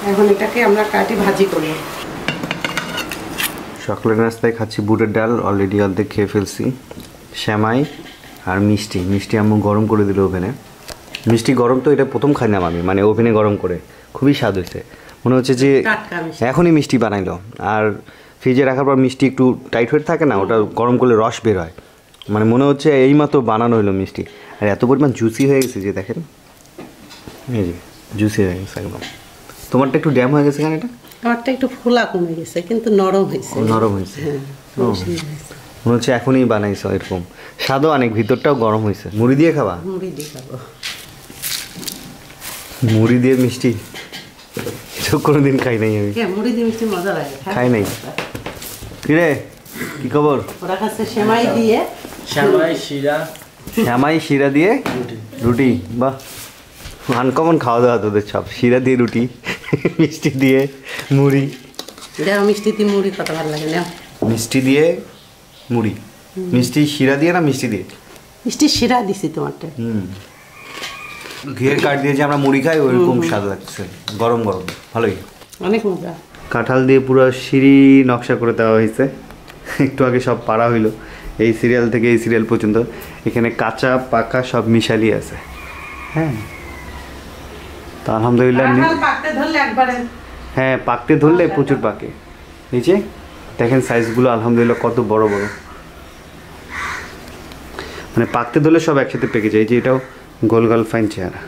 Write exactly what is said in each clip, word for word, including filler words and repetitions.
এখন এটাকে আমরা কাটি ভাজি করি। সকালের নাস্তায় খাচ্ছি বুটের ডাল, অলরেডি অর্ধেক খেয়ে ফেলছি। শ্যামাই আর মিষ্টি, মিষ্টি আম্মু গরম করে দিল ওভেনে। মিষ্টি গরম তো, এটা প্রথম খাইলাম আমি, মানে ওভেনে গরম করে, খুবই স্বাদ হয়েছে। মনে হচ্ছে যে এখনই মিষ্টি বানাইলো। আর ফ্রিজে রাখার পর মিষ্টি একটু টাইট হয়ে থাকে না, ওটা গরম করলে রস বের হয়, মানে মনে হচ্ছে এইমাত্র বানানো হলো মিষ্টি। আর এত পরিমাণ জুসি হয়ে গেছে যে দেখেন, এই যে জুসি হয়ে গেছে একদম। তোমারটা একটু ড্যাম হয়ে গেছে কেন? এটা আমারটা একটু ফোলা কমে গেছে, কিন্তু নরম হয়েছে। নরম হয়েছে, মনে হচ্ছে এখনই বানাইছো এরকম। স্বাদও অনেক, ভিতরটাও গরম হয়েছে। মুড়ি দিয়ে খাবা? মুড়ি দিয়ে খাবো। মুড়ি দিয়ে মিষ্টি কোনোদিন খাই নাই আমি। মুড়ি দিয়ে মিষ্টি মজা লাগে, খাই নাই। কিরে কি খবর? ওরা খাচ্ছে সেমাই দিয়ে, শ্যামাই শিরা, শ্যামাই শিরা দিয়ে রুটি। বাহ, আনকমন খাওয়া দাওয়া তোদের সব। শিরা দিয়ে রুটি, মিষ্টি দিয়ে মুড়ি। দেখো মিষ্টি দিয়ে মুড়ি কত ভালো লাগে না? মিষ্টি দিয়ে মুড়ি, মিষ্টি শিরা দিয়ে না মিষ্টি দিয়ে? মিষ্টি শিরা দিছি তোমারটা। হুম, ঘিয়ের কাঠ দিয়ে যে আমরা মুড়ি খাই ওইরকম স্বাদ লাগছে, গরম গরম, ভালোই, অনেক মজা। কাঁঠাল দিয়ে পুরো সিঁড়ি নকশা করে দেওয়া হয়েছে। একটু আগে সব পাড়া হইলো, এই সিরিয়াল থেকে এই সিরিয়াল পর্যন্ত। এখানে কাঁচা পাকা সব মিশালি আছে। হ্যাঁ, তো আলহামদুলিল্লাহ। হ্যাঁ, পাকতে ধরলে প্রচুর পাকে। নিচে দেখেন সাইজগুলো আলহামদুলিল্লাহ কত বড় বড়, মানে পাকতে ধরলে সব একসাথে পেকে যায়। এই যে এটাও গোল গোল ফাইন চেহারা,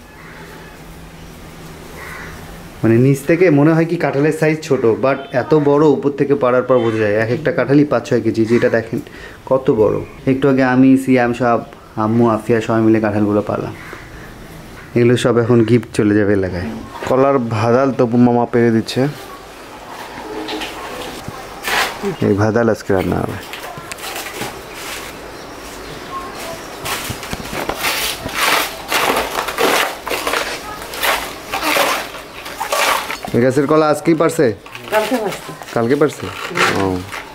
মানে নিচ থেকে মনে হয় কি কাঁঠালের সাইজ ছোট, বাট এত বড় উপর থেকে পাড়ার পর বোঝা যায়। এক একটা কাঁঠালই পাঁচ ছয় কেজি, যেটা দেখেন কত বড়। একটু আগে আমি, সিয়াম, সব আম্মু, আফিয়া সবাই মিলে কাঁঠালগুলো পারলাম। এগুলো সব এখন গিফট চলে যাবে এলাকায়। কলার ভাদাল তবু মামা পেরে দিচ্ছে, এই ভাদাল আজকে রান্না হবে। গাছের কলা আজকেই পারছে? কালকে পারছে। ও,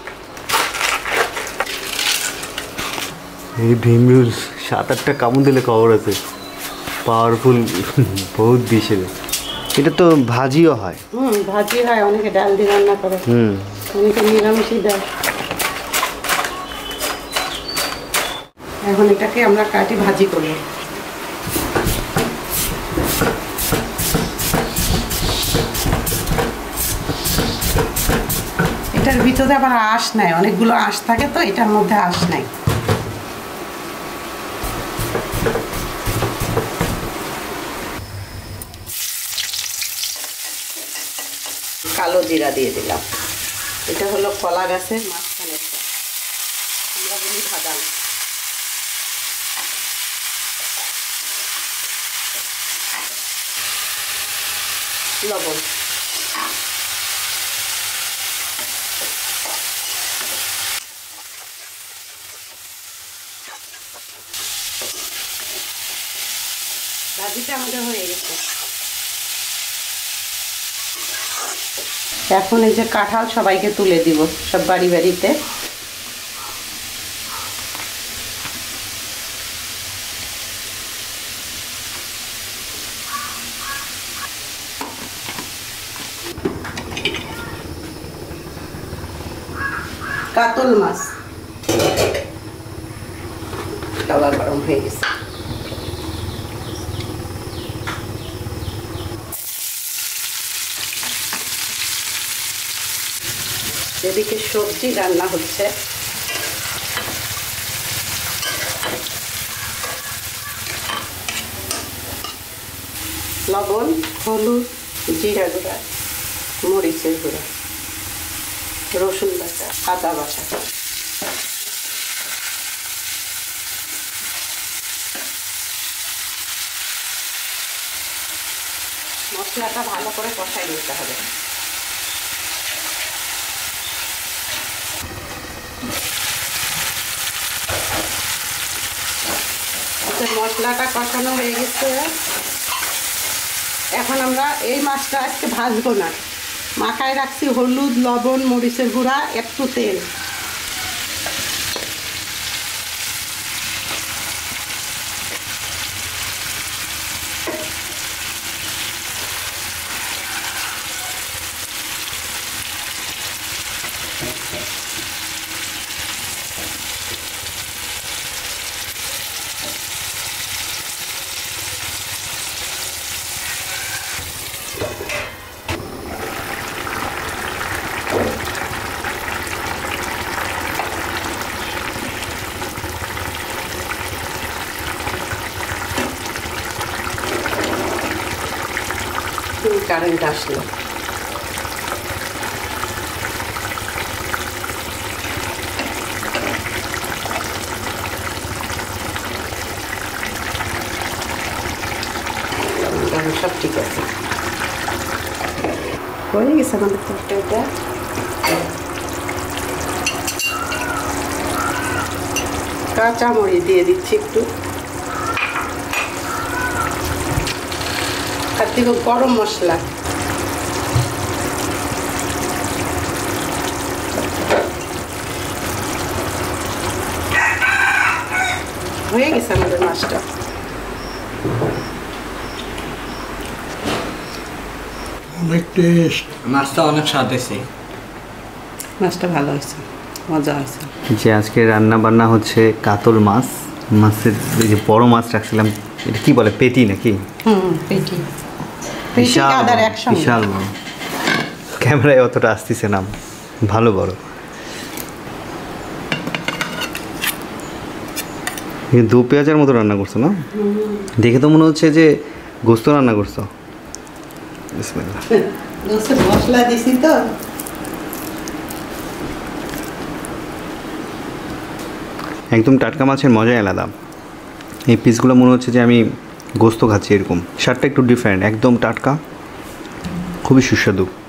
এই ভিমরুল সাত আটটা কামড় দিলে খবর আছে, পাওয়ারফুল বহুত বিষের। এটা তো ভাজিও হয়। হুম, ভাজি হয়, অনেকে ডাল দিয়ে রান্না করে, হুম, অনেকে নিরামিষই দেয়। এখন এটাকে আমরা কাটি ভাজি করি। এটার ভিতরে আবার আঁশ নাই, অনেকগুলো আঁশ থাকে, তো এটার মধ্যে আঁশ নাই। কালো জিরা দিয়ে দিলাম। এটা হলো কলা গাছের মাঝখানে, আমরা বলি ভাদাল। লবণ, ভাজিটা আমাদের হয়ে গেছে। এখন এই যে কাঁঠাল সবাইকে তুলে দিব, সব বাড়ি বাড়িতে। কাতল মাছ, তাওয়া গরম হয়ে গেছে। এদিকে সবজি রান্না হচ্ছে। লবণ, হলুদ, জিরা গুঁড়া, মরিচের গুঁড়া, রসুন বাটা, আদা বাটা। মশলাটা ভালো করে কষাই নিতে হবে। মশলাটা কষানো হয়ে গেছে। এখন আমরা এই মাছটা আজকে ভাজবো না, মাখায় রাখছি হলুদ, লবণ, মরিচের গুঁড়া, একটু তেল। কারেন্ট আসলো। সব ঠিক আছে, হয়ে গেছে আমাদের তরকারিটা। কাঁচামরিচ দিয়ে দিচ্ছি একটু, আর দিব গরম মশলা। হয়ে গেছে আমাদের মাছটা। অনেক টেস্ট, মাছটা অনেক স্বাদ হয়েছে, মাছটা ভালো হয়েছে, মজা হয়েছে। যে আজকে রান্না বান্না হচ্ছে কাতল মাছ। মাছের এই যে বড় মাছ রাখছিলাম, এটা কি বলে, পেটি নাকি? হুম, পেটি। বিশাল বিশাল বড়, ক্যামেরায় অতটা আসতেছে না, ভালো বড়। দু পেঁয়াজের মতো রান্না করছো না? দেখে তো মনে হচ্ছে যে গোস্ত রান্না করছো। বিসমিল্লাহ। মশলা দিছি তো। একদম টাটকা মাছের মজাই আলাদা। এই পিসগুলো মনে হচ্ছে যে আমি গোস্ত খাচ্ছি, এরকম। স্বাদটা একটু ডিফারেন্ট, একদম টাটকা, খুবই সুস্বাদু।